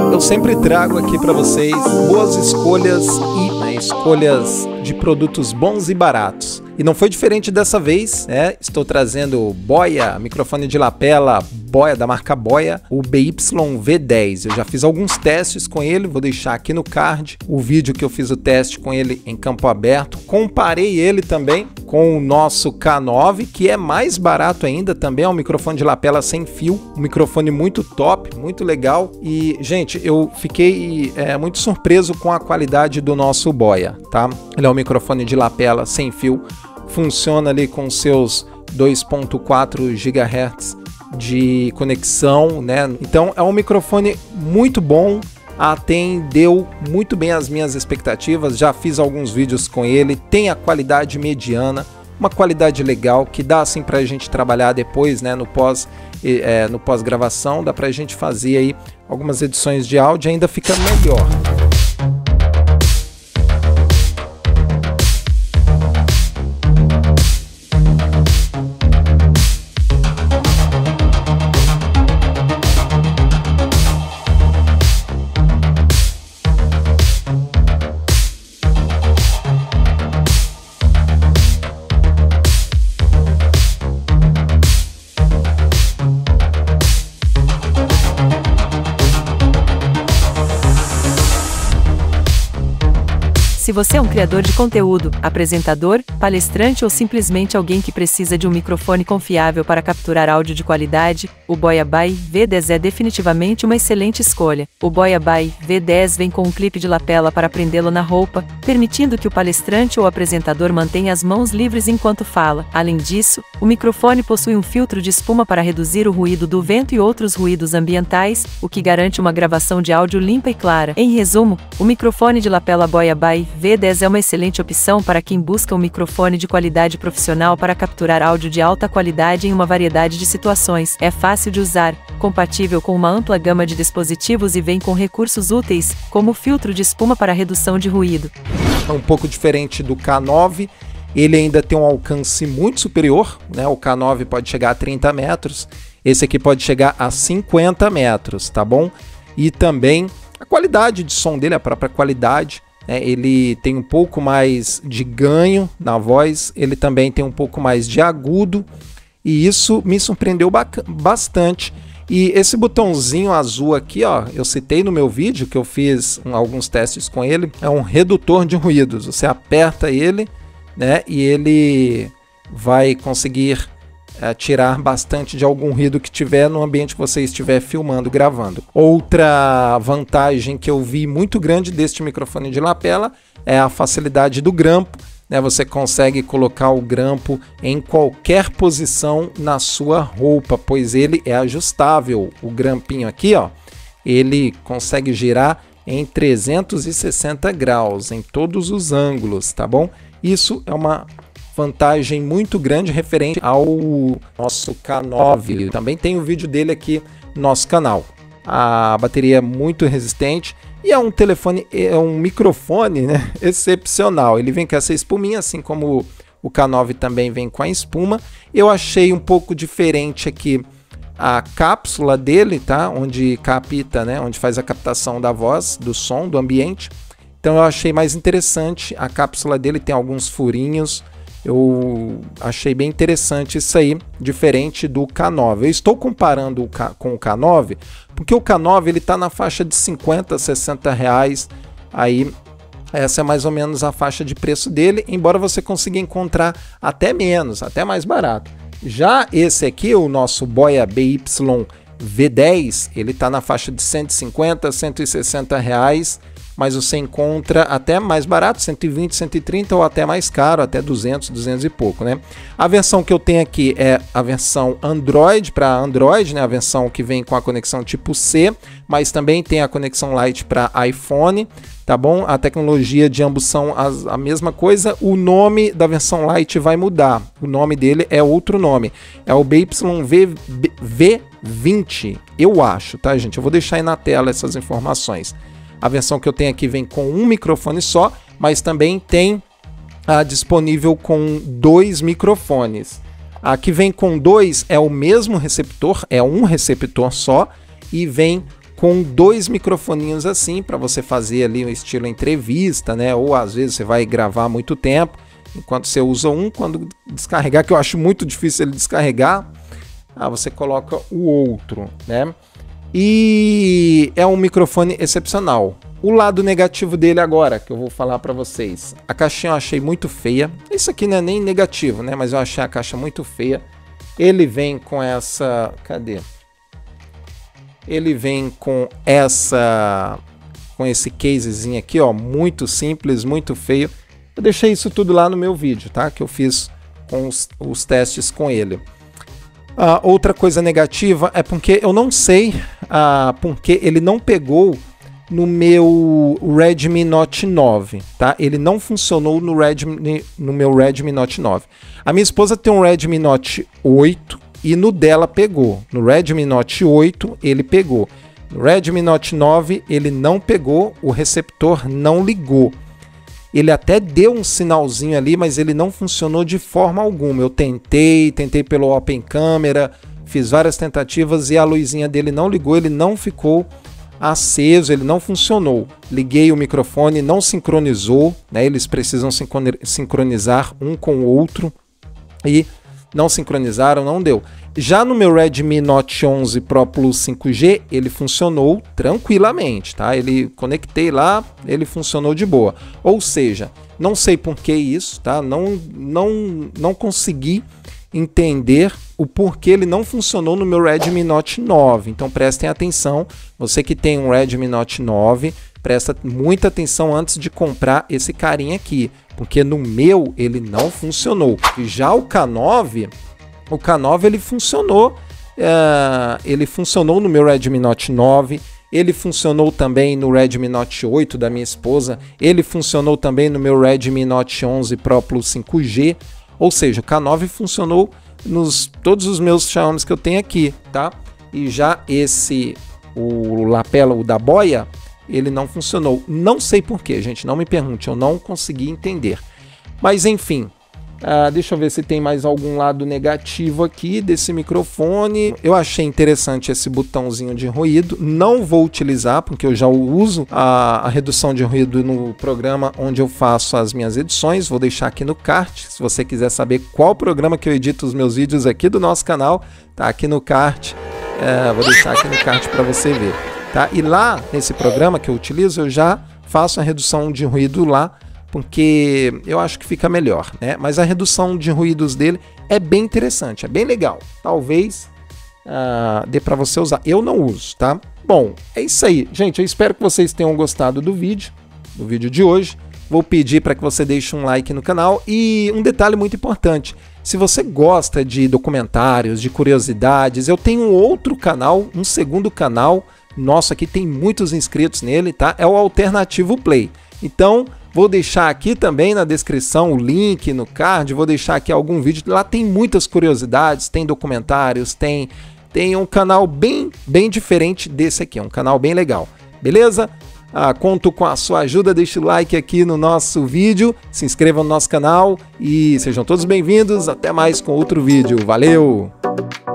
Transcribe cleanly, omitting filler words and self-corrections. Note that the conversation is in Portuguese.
Eu sempre trago aqui para vocês boas escolhas e escolhas de produtos bons e baratos. E não foi diferente dessa vez, né? Estou trazendo Boya, microfone de lapela Boya, da marca Boya, o BY-V10. Eu já fiz alguns testes com ele, vou deixar aqui no card o vídeo que eu fiz o teste com ele em campo aberto. Comparei ele também com o nosso K9, que é mais barato ainda, também é um microfone de lapela sem fio, um microfone muito top, muito legal. E, gente, eu fiquei muito surpreso com a qualidade do nosso Boya, tá? Ele é um microfone de lapela sem fio, funciona ali com seus 2.4 GHz de conexão, né? Então é um microfone muito bom, atendeu muito bem as minhas expectativas, já fiz alguns vídeos com ele, tem a qualidade mediana, uma qualidade legal que dá assim pra gente trabalhar depois, né, no pós-gravação, dá pra gente fazer aí algumas edições de áudio e ainda fica melhor. Se você é um criador de conteúdo, apresentador, palestrante ou simplesmente alguém que precisa de um microfone confiável para capturar áudio de qualidade, o Boya V10 é definitivamente uma excelente escolha. O Boya V10 vem com um clipe de lapela para prendê-lo na roupa, permitindo que o palestrante ou apresentador mantenha as mãos livres enquanto fala. Além disso, o microfone possui um filtro de espuma para reduzir o ruído do vento e outros ruídos ambientais, o que garante uma gravação de áudio limpa e clara. Em resumo, o microfone de lapela Boya V10 é uma excelente opção para quem busca um microfone de qualidade profissional para capturar áudio de alta qualidade em uma variedade de situações. É fácil de usar, compatível com uma ampla gama de dispositivos e vem com recursos úteis, como o filtro de espuma para redução de ruído. É um pouco diferente do K9, ele ainda tem um alcance muito superior, né? O K9 pode chegar a 30 metros, esse aqui pode chegar a 50 metros, tá bom? E também a qualidade de som dele, a própria qualidade, ele tem um pouco mais de ganho na voz, ele também tem um pouco mais de agudo, e isso me surpreendeu bastante. E esse botãozinho azul aqui, ó, eu citei no meu vídeo que eu fiz alguns testes com ele, é um redutor de ruídos. Você aperta ele, né, e ele vai conseguir tirar bastante de algum ruído que tiver no ambiente que você estiver filmando, gravando. Outra vantagem que eu vi muito grande deste microfone de lapela é a facilidade do grampo, né? Você consegue colocar o grampo em qualquer posição na sua roupa, pois ele é ajustável. O grampinho aqui, ó, ele consegue girar em 360 graus, em todos os ângulos, tá bom? Isso é uma vantagem muito grande referente ao nosso K9. Também tem o vídeo dele aqui no nosso canal. A bateria é muito resistente e é um telefone, é um microfone, né, excepcional. Ele vem com essa espuminha, assim como o K9 também vem com a espuma. Eu achei um pouco diferente aqui a cápsula dele, tá? Onde capta, né, onde faz a captação da voz, do som, do ambiente. Então eu achei mais interessante. A cápsula dele tem alguns furinhos. Eu achei bem interessante isso aí, diferente do K9. Eu estou comparando com o K9, porque o K9 ele está na faixa de 50, 60 reais. Aí essa é mais ou menos a faixa de preço dele, embora você consiga encontrar até menos, até mais barato. Já esse aqui, o nosso Boya BY-V10, ele está na faixa de 150, 160 reais. Mas você encontra até mais barato, 120, 130 ou até mais caro, até 200, 200 e pouco, né? A versão que eu tenho aqui é a versão Android, para Android, né? A versão que vem com a conexão tipo C, mas também tem a conexão Lite para iPhone, tá bom? A tecnologia de ambos são a mesma coisa, o nome da versão Lite vai mudar, o nome dele é outro nome, é o BY-V20, eu acho, tá, gente? Eu vou deixar aí na tela essas informações. A versão que eu tenho aqui vem com um microfone só, mas também tem disponível com 2 microfones. A que vem com 2 é o mesmo receptor, é um receptor só, e vem com 2 microfoninhos assim, para você fazer ali um estilo entrevista, né? Ou às vezes você vai gravar há muito tempo, enquanto você usa um, quando descarregar, que eu acho muito difícil ele descarregar, você coloca o outro, né? E é um microfone excepcional. O lado negativo dele agora, que eu vou falar para vocês. A caixinha eu achei muito feia. Isso aqui não é nem negativo, né? Mas eu achei a caixa muito feia. Ele vem com essa... Cadê? Ele vem com esse casezinho aqui, ó, muito simples, muito feio. Eu deixei isso tudo lá no meu vídeo, tá? Que eu fiz com os testes com ele. Outra coisa negativa é porque eu não sei porque ele não pegou no meu Redmi Note 9, tá? Ele não funcionou no meu Redmi Note 9. A minha esposa tem um Redmi Note 8 e no dela pegou. No Redmi Note 8 ele pegou. No Redmi Note 9 ele não pegou, o receptor não ligou. Ele até deu um sinalzinho ali, mas ele não funcionou de forma alguma. Eu tentei pelo Open Camera, fiz várias tentativas e a luzinha dele não ligou, ele não ficou aceso, ele não funcionou. Liguei o microfone, não sincronizou, né? Eles precisam sincronizar um com o outro e não sincronizaram, não deu. Já no meu Redmi Note 11 Pro Plus 5G, ele funcionou tranquilamente, tá? Conectei lá, ele funcionou de boa. Ou seja, não sei por que isso, tá? Não consegui entender o porquê ele não funcionou no meu Redmi Note 9. Então prestem atenção, você que tem um Redmi Note 9, presta muita atenção antes de comprar esse carinha aqui, porque no meu ele não funcionou. E já o K9 ele funcionou, ele funcionou no meu Redmi Note 9, ele funcionou também no Redmi Note 8 da minha esposa, ele funcionou também no meu Redmi Note 11 Pro Plus 5G, ou seja, o K9 funcionou todos os meus Xiaomi que eu tenho aqui, tá? E já o lapela, o da boia, ele não funcionou. Não sei porquê, gente, não me pergunte, eu não consegui entender. Mas enfim, deixa eu ver se tem mais algum lado negativo aqui desse microfone. Eu achei interessante esse botãozinho de ruído. Não vou utilizar, porque eu já uso a redução de ruído no programa onde eu faço as minhas edições. Vou deixar aqui no card. Se você quiser saber qual programa que eu edito os meus vídeos aqui do nosso canal, tá aqui no card. Vou deixar aqui no card para você ver. Tá? E lá, nesse programa que eu utilizo, eu já faço a redução de ruído lá, porque eu acho que fica melhor, né? Mas a redução de ruídos dele é bem interessante, é bem legal. Talvez dê para você usar. Eu não uso, tá? Bom, é isso aí. Gente, eu espero que vocês tenham gostado do vídeo de hoje. Vou pedir para que você deixe um like no canal. E um detalhe muito importante, se você gosta de documentários, de curiosidades, eu tenho um outro canal, um segundo canal nosso aqui, tem muitos inscritos nele, tá? É o Alternativo Play. Então, vou deixar aqui também na descrição o link no card, vou deixar aqui algum vídeo. Lá tem muitas curiosidades, tem documentários, tem um canal bem diferente desse aqui, é um canal bem legal, beleza? Conto com a sua ajuda, deixe o like aqui no nosso vídeo, se inscreva no nosso canal e sejam todos bem-vindos. Até mais com outro vídeo, valeu!